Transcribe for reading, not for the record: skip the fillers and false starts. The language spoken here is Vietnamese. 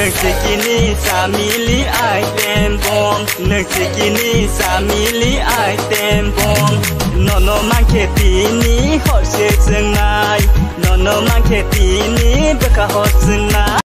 Nengsikini samili ai tembong Nengsikini samili ai tembong Nono mangketini hot se zengai Nono mangketini beka hot zengai